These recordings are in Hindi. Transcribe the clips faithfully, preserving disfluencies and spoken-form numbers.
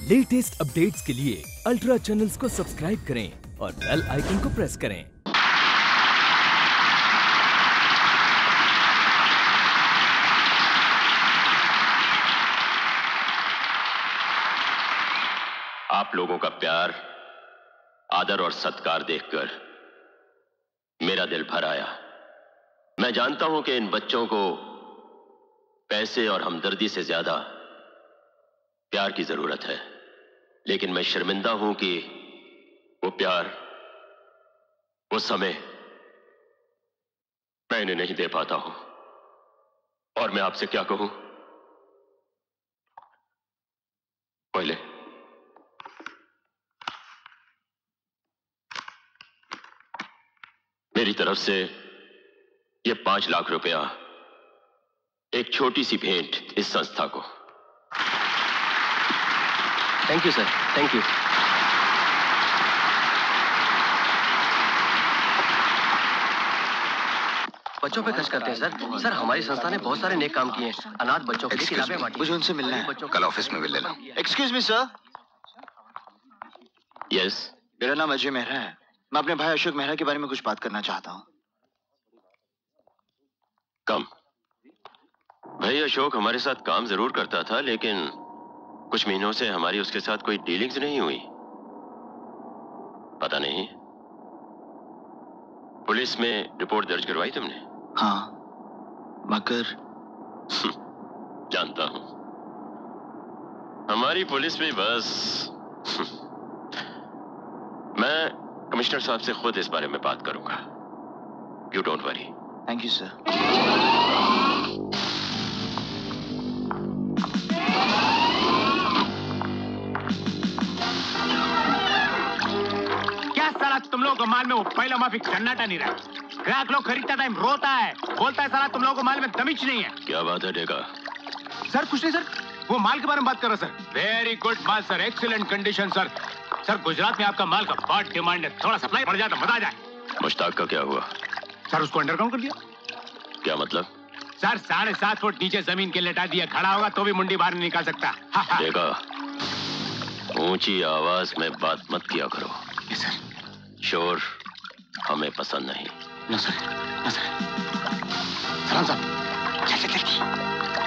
लेटेस्ट अपडेट्स के लिए अल्ट्रा चैनल्स को सब्सक्राइब करें और बेल आइकन को प्रेस करें। आप लोगों का प्यार, आदर और सत्कार देखकर मेरा दिल भर आया। मैं जानता हूं कि इन बच्चों को पैसे और हमदर्दी से ज्यादा प्यार की जरूरत है, लेकिन मैं शर्मिंदा हूं कि वो प्यार, वो समय मैं इन्हें नहीं दे पाता हूं। और मैं आपसे क्या कहूं? पहले मेरी तरफ से ये पांच लाख रुपया एक छोटी सी भेंट इस संस्था को। Thank you sir, thank you. बच्चों पे खर्च करते हैं सर। सर हमारी संस्था ने बहुत सारे नेक काम किए हैं। अनाथ बच्चों के लिए किताबें बांटी। मुझे उनसे मिलना है। कल ऑफिस में मिल लेना। Excuse me sir. यस। मेरा नाम अजय मेहरा है। मैं अपने भाई अशोक मेहरा के बारे में कुछ बात करना चाहता हूँ। कम। भाई अशोक हमारे साथ काम जरूर करता था, लेकिन कुछ महीनों से हमारी उसके साथ कोई डीलिंग्स नहीं हुई। पता नहीं, पुलिस में रिपोर्ट दर्ज करवाई तुमने? हाँ, मगर जानता हूं, हमारी पुलिस भी बस। मैं कमिश्नर साहब से खुद इस बारे में बात करूंगा। You don't worry. Thank you sir. क्या साला तुम लोगों को माल में वो पहला माफिक सन्नाटा नहीं रहा। ग्राहक लोग खरीदता टाइम रोता है, बोलता है साला तुम लोगों को माल में दमिश नहीं है। क्या बात है डेगा? सर कुछ नहीं सर, वो माल के बारे में बात कर रहा सर। वेरी गुड माल sir, excellent condition sir. Sir Gujarat में आपका माल का बहुत डिमांड है, थोड़ा सप्लाई बढ़ जाता मजा आ जाए। मुश्ताक का क्या हुआ? सर उसको अंडरग्राउंड कर दिया। क्या मतलब? सर साढ़े सात फुट नीचे जमीन के लेटा दिया, खड़ा होगा तो भी मुंडी बाहर नहीं निकाल सकता। देखा, ऊंची आवाज में बात मत किया करो। Yes sir. शोर हमें पसंद नहीं। न सर, न सर। सलाम साहब, चल चल चल।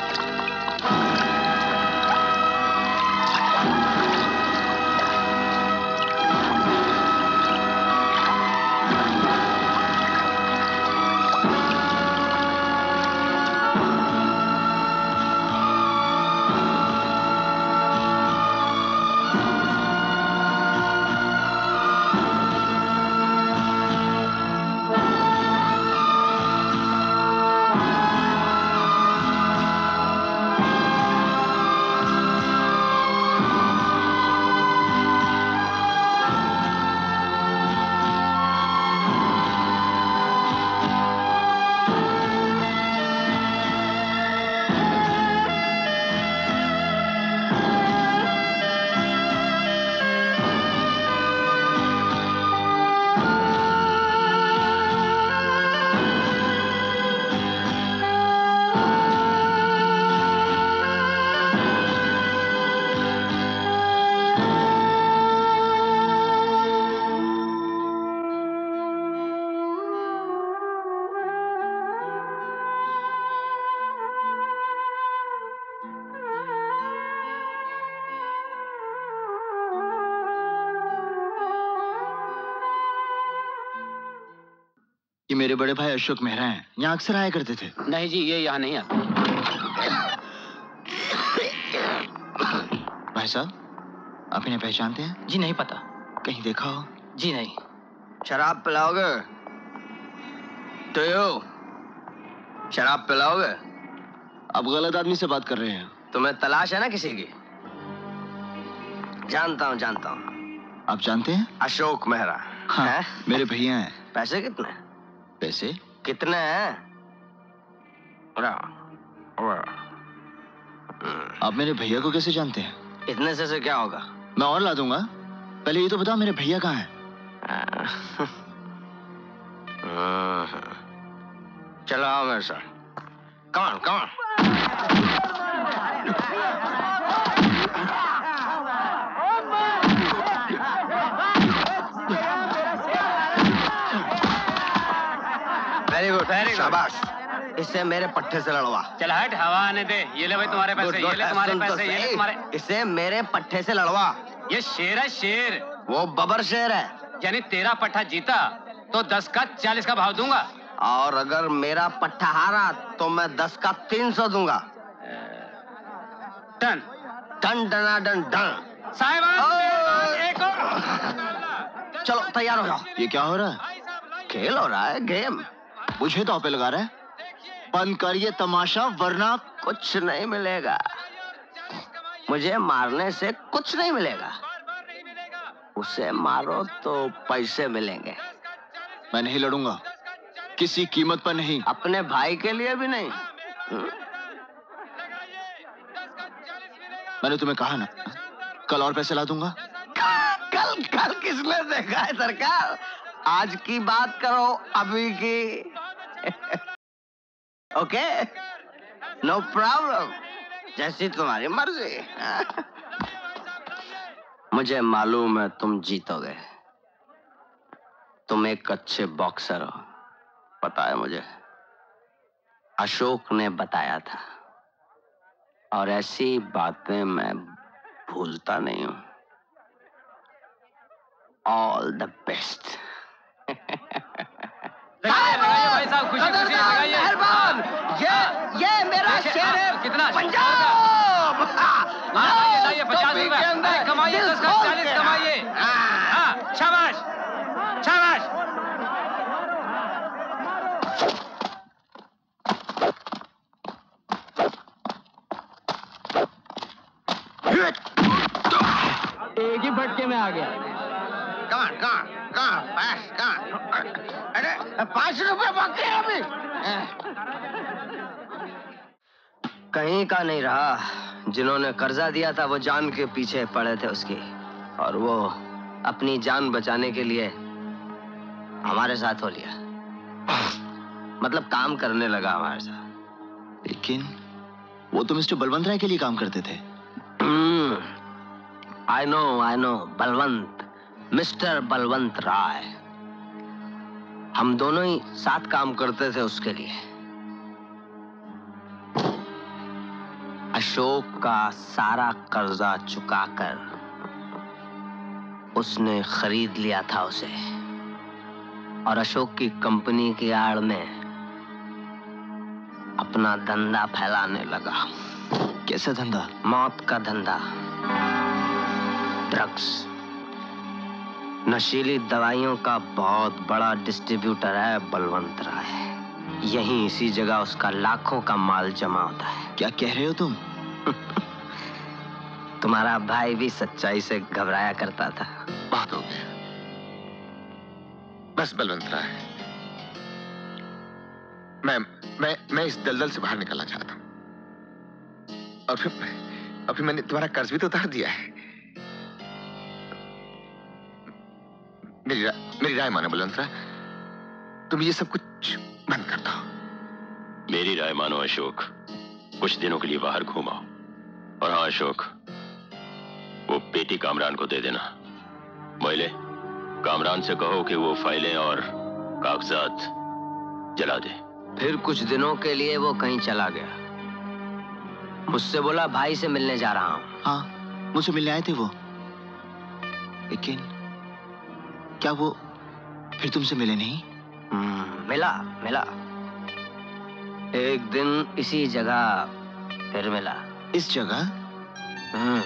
ये मेरे बड़े भाई अशोक मेहरा हैं। यहाँ अक्सर आया करते थे। नहीं जी, ये यहाँ नहीं आते। भाई साहब, आप इन्हें पहचानते हैं? जी नहीं पता। कहीं देखा हो? जी नहीं। शराब पिलाओगे? तो यो शराब पिलाओगे? आप गलत आदमी से बात कर रहे हैं। तुम्हें तलाश है ना किसी की? जानता हूँ जानता हूँ। आप जानते हैं? अशोक मेहरा। हाँ, है? मेरे भैया हैं। पैसे कितने? पैसे कितने हैं? आप मेरे भैया को कैसे जानते हैं? इतने से, से क्या होगा? मैं और ला दूंगा। पहले ये तो बताओ मेरे भैया कहाँ हैं? चलो आओ मेरे साथ। Come on, come on. Very शाबाश, इसे मेरे पट्टे से लड़वा। चल हट, हवा आने दे। ये ले भाई तुम्हारे पैसे, ये ले तुम्हारे पैसे, ये ले तुम्हारे। इसे मेरे पट्टे से लड़वा। ये शेर है शेर। वो बबर शेर है। यानी तेरा पट्टा जीता तो दस का चालीस का भाव दूंगा, और अगर मेरा पट्टा हारा तो मैं दस का तीन सौ दूंगा। टन टन टना टन टन। साहिबान एक और। चलो तैयार हो जाओ। ये क्या हो रहा है? खेल हो रहा है, गेम। मुझे तो पे लगा रहा है। बंद कर ये तमाशा वरना कुछ नहीं मिलेगा। मुझे मारने से कुछ नहीं मिलेगा। उसे मारो तो पैसे मिलेंगे। मैं नहीं लड़ूंगा, किसी कीमत पर नहीं। अपने भाई के लिए भी नहीं। हुँ? मैंने तुम्हें कहा ना, कल और पैसे ला दूंगा। कल कल किसने देखा है सरकार? आज की बात करो, अभी की। ओके, नो प्रॉब्लम, जैसी तुम्हारी मर्जी। मुझे मालूम है तुम जीतोगे। तुम एक अच्छे बॉक्सर हो, पता है मुझे। अशोक ने बताया था, और ऐसी बातें मैं भूलता नहीं हूं। All the best. भाई साहब, खुशी खुशी लगाइए। मेहरबान, ये ये मेरा शेर है। कितना? पंजाब। लाइए पचास रुपए कमाइए, दस का चालीस कमाइए। हाँ, शाबाश शाबाश। एक ही फटके में आ गया। कहाँ कहाँ कहाँ पास कहाँ? अरे पाँच रुपए बाकी है अभी। कहीं का नहीं रहा। जिन्होंने कर्जा दिया था वो जान के पीछे पड़े थे उसकी, और वो अपनी जान बचाने के लिए हमारे साथ हो लिया। मतलब काम करने लगा हमारे साथ। लेकिन वो तो मिस्टर बलवंत राय के लिए काम करते थे। I know I know Balwant, mister Balwant Rai. हम दोनों ही साथ काम करते थे उसके लिए। अशोक का सारा कर्जा चुकाकर उसने खरीद लिया था उसे, और अशोक की कंपनी की आड़ में अपना धंधा फैलाने लगा। कैसा धंधा? मौत का धंधा। ड्रग्स, नशीली दवाइयों का बहुत बड़ा डिस्ट्रीब्यूटर है बलवंत राय। यहीं इसी जगह उसका लाखों का माल जमा होता है। क्या कह रहे हो तुम? तुम्हारा भाई भी सच्चाई से घबराया करता था। बात हो गया, बस बलवंत राय, मैं मैं मैं इस दलदल से बाहर निकलना चाहता हूं। और फिर और फिर मैंने तुम्हारा कर्ज भी तो उतार दिया है। मेरी रा, मेरी राय मानो बलवंत राय, तुम ये सब कुछ बंद कर दो। मेरी राय मानो अशोक, कुछ दिनों के लिए बाहर घूमाओ। और हाँ अशोक, वो पेटी कामरान को दे देना। मोइले, कामरान से कहो कि वो फाइलें और कागजात जला दे। फिर कुछ दिनों के लिए वो कहीं चला गया। मुझसे बोला भाई से मिलने जा रहा हूं। हाँ, मुझसे मिलने आए थे वो। लेकिन क्या वो फिर तुमसे मिले नहीं? हम्म, मिला मिला एक दिन इसी जगह फिर मिला। इस जगह? हम्म,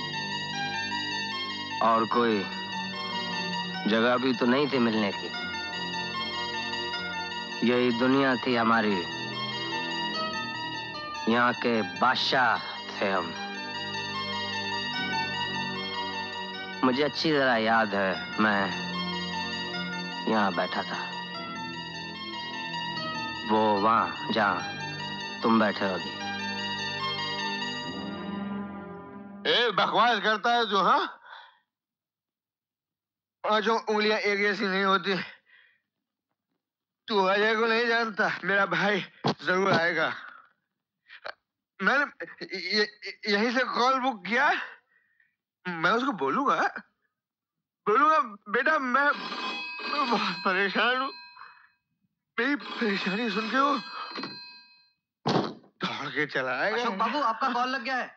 और कोई जगह भी तो नहीं थी मिलने की। यही दुनिया थी हमारी। यहाँ के बादशाह थे हम। मुझे अच्छी तरह याद है, मैं यहाँ बैठा था, वो वहां जहाँ तुम बैठे हो अभी। ए, बकवास करता है जो। हाँ, और जो उंगलियां एक जैसी नहीं होती। तू अजय को नहीं जानता, मेरा भाई जरूर आएगा। मैंने य, यहीं से कॉल बुक किया। मैं उसको बोलूंगा बोलूंगा बेटा मैं, मैं बहुत परेशान हूँ। मेरी परेशानी सुन के वो दौड़ के चला आएगा। अशोक बाबू, आपका कॉल लग गया है।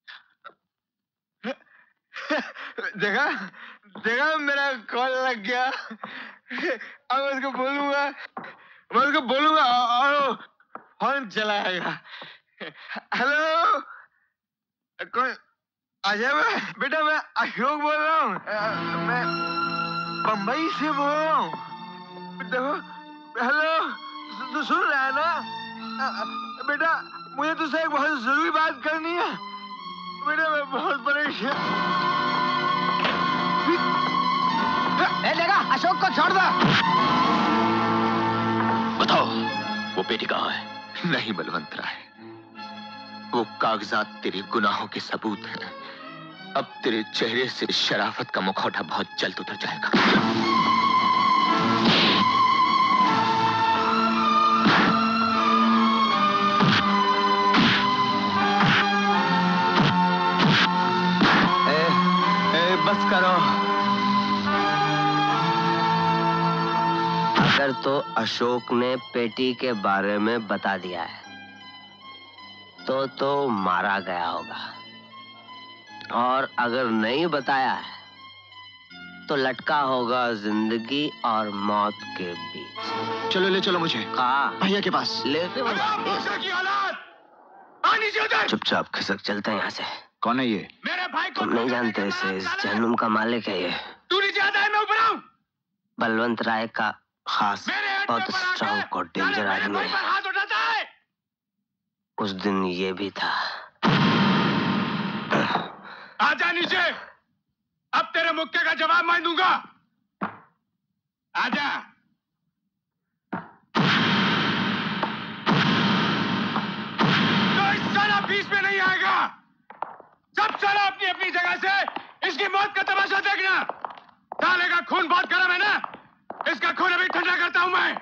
देखा देखा मेरा कॉल लग गया। अब उसको बोलूंगा मैं उसको बोलूंगा और फोन चलाएगा। हेलो, कौन? अजय मैं बेटा मैं अशोक बोल रहा हूँ। मैं बम्बई से बोल रहा हूँ। देखो हेलो, तू सुन रहा है ना बेटा? मुझे तुझसे एक बहुत जरूरी बात करनी है बेटा। मैं बहुत परेशान। देखा, अशोक को छोड़ दो। बताओ वो पेटी कहाँ है? नहीं बलवंत राय, वो कागजात तेरे गुनाहों के सबूत हैं। अब तेरे चेहरे से शराफत का मुखौटा बहुत जल्द उतर जाएगा। ए, ए, बस करो। अगर तो अशोक ने पेटी के बारे में बता दिया है तो तो मारा गया होगा, और अगर नहीं बताया है तो लटका होगा जिंदगी और मौत के बीच। चलो ले चलो मुझे कहा? भैया के पास। लेते चुपचाप खिसक चलते हैं यहाँ से। कौन है ये? मेरे भाई को तुम नहीं जानते इसे, इस जहन्नुम का मालिक है ये। तू नीचे आता है, मैं ऊपर आऊं। बलवंत राय का खास, बहुत स्ट्रॉन्ग और डेंजर आदमी है। हाथ उठाता है। उस दिन ये भी था। आजा नीचे, अब तेरे मुक्के का जवाब मैं दूंगा। आजा। तो इस साला बीच में नहीं आएगा। सब साला अपनी अपनी जगह से इसकी मौत का तमाशा देखना। साले का खून बहुत गर्म है ना, इसका खून अभी ठंडा करता हूं मैं।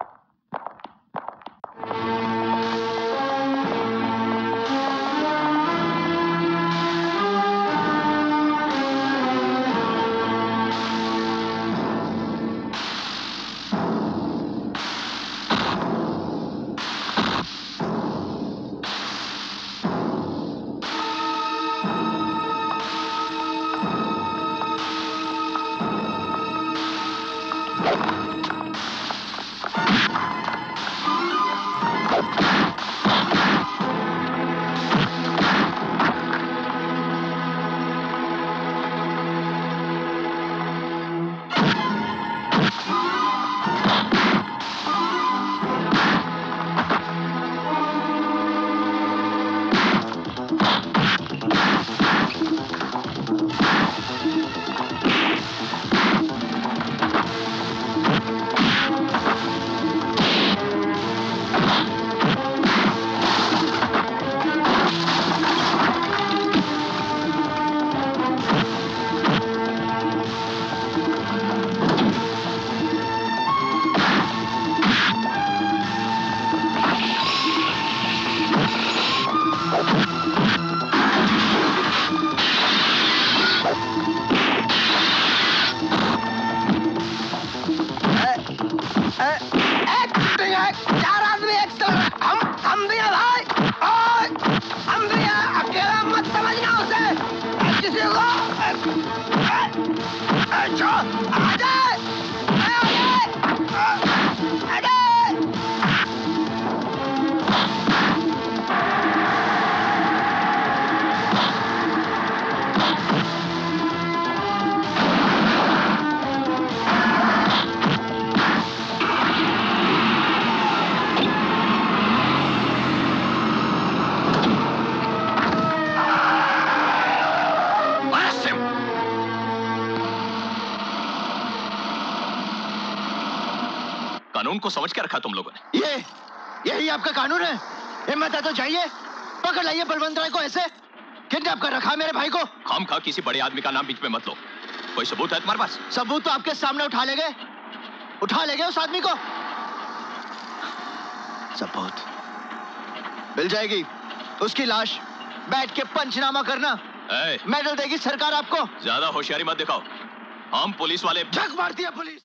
कानून को समझ के रखा तुम लोगों ने। ये यही आपका कानून है? हिम्मत है तो जाइए, पकड़ लाइए बलवंत राय को। ऐसे किडनैप कर रखा मेरे भाई को। खाम खा किसी बड़े आदमी का नाम बीच में मत लो। कोई सबूत है तुम्हारे पास? सबूत तो आपके सामने उठा ले गए, उठा ले गए उस आदमी को। सबूत मिल जाएगी, उसकी लाश बैठ के पंचनामा करना, मेडल देगी सरकार आपको। ज्यादा होशियारी मत दिखाओ, हम पुलिस वाले। झक मारती है पुलिस।